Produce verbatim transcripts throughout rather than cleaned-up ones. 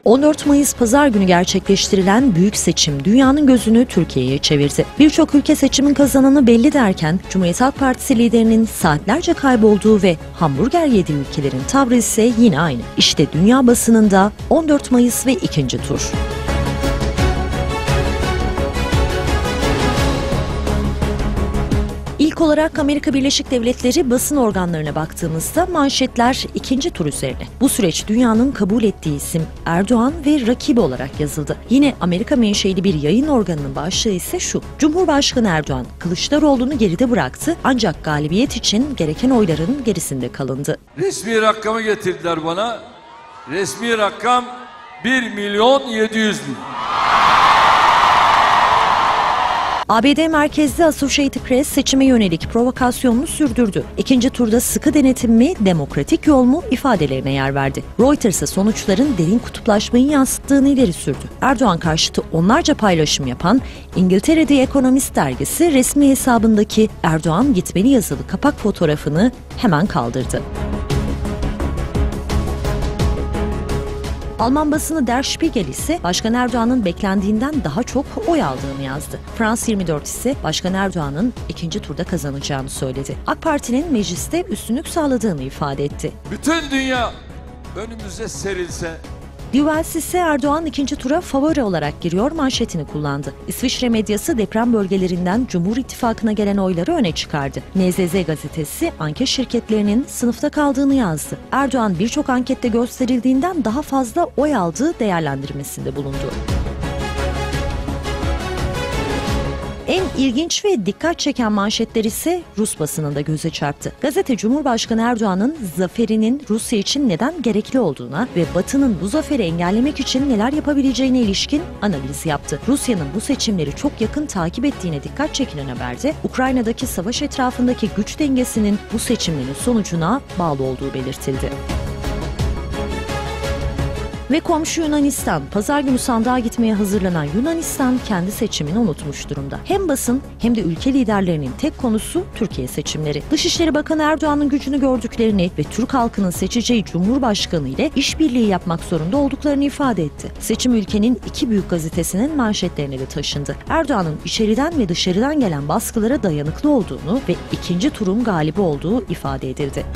on dört Mayıs Pazar günü gerçekleştirilen büyük seçim dünyanın gözünü Türkiye'ye çevirdi. Birçok ülke seçimin kazananı belli derken Cumhuriyet Halk Partisi liderinin saatlerce kaybolduğu ve hamburger yediği ülkelerin tavrı ise yine aynı. İşte dünya basınında on dört Mayıs ve ikinci tur. İlk olarak Amerika Birleşik Devletleri basın organlarına baktığımızda manşetler ikinci tur üzerine. Bu süreç dünyanın kabul ettiği isim Erdoğan ve rakibi olarak yazıldı. Yine Amerika menşeli bir yayın organının başlığı ise şu: Cumhurbaşkanı Erdoğan Kılıçdaroğlu'nu geride bıraktı ancak galibiyet için gereken oyların gerisinde kalındı. Resmi rakamı getirdiler bana. Resmi rakam bir milyon yedi yüz bin. A B D merkezli Associated Press seçime yönelik provokasyonunu sürdürdü. İkinci turda sıkı denetim mi, demokratik yol mu ifadelerine yer verdi. Reuters'a sonuçların derin kutuplaşmayı yansıttığını ileri sürdü. Erdoğan karşıtı onlarca paylaşım yapan İngiltere The Economist dergisi resmi hesabındaki Erdoğan gitmeli yazılı kapak fotoğrafını hemen kaldırdı. Alman basını Der Spiegel ise Başkan Erdoğan'ın beklendiğinden daha çok oy aldığını yazdı. France yirmi dört ise Başkan Erdoğan'ın ikinci turda kazanacağını söyledi. AK Parti'nin mecliste üstünlük sağladığını ifade etti. Bütün dünya önümüze serilse... Duvels ise Erdoğan ikinci tura favori olarak giriyor manşetini kullandı. İsviçre medyası deprem bölgelerinden Cumhur İttifakı'na gelen oyları öne çıkardı. N Z Z gazetesi anket şirketlerinin sınıfta kaldığını yazdı. Erdoğan birçok ankette gösterildiğinden daha fazla oy aldığı değerlendirmesinde bulundu. En ilginç ve dikkat çeken manşetler ise Rus basınında göze çarptı. Gazete Cumhurbaşkanı Erdoğan'ın zaferinin Rusya için neden gerekli olduğuna ve Batı'nın bu zaferi engellemek için neler yapabileceğine ilişkin analiz yaptı. Rusya'nın bu seçimleri çok yakın takip ettiğine dikkat çekilen haberde Ukrayna'daki savaş etrafındaki güç dengesinin bu seçimlerin sonucuna bağlı olduğu belirtildi. Ve komşu Yunanistan, pazar günü sandığa gitmeye hazırlanan Yunanistan kendi seçimini unutmuş durumda. Hem basın hem de ülke liderlerinin tek konusu Türkiye seçimleri. Dışişleri Bakanı Erdoğan'ın gücünü gördüklerini ve Türk halkının seçeceği Cumhurbaşkanı ile işbirliği yapmak zorunda olduklarını ifade etti. Seçim ülkenin iki büyük gazetesinin manşetlerine de taşındı. Erdoğan'ın içeriden ve dışarıdan gelen baskılara dayanıklı olduğunu ve ikinci turun galibi olduğu ifade edildi.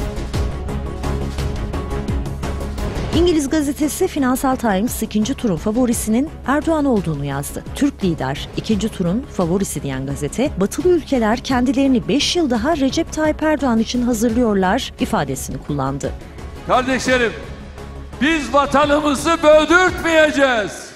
İngiliz gazetesi Financial Times ikinci turun favorisinin Erdoğan olduğunu yazdı. Türk lider ikinci turun favorisi diyen gazete, batılı ülkeler kendilerini beş yıl daha Recep Tayyip Erdoğan için hazırlıyorlar ifadesini kullandı. Kardeşlerim, biz vatanımızı böldürtmeyeceğiz.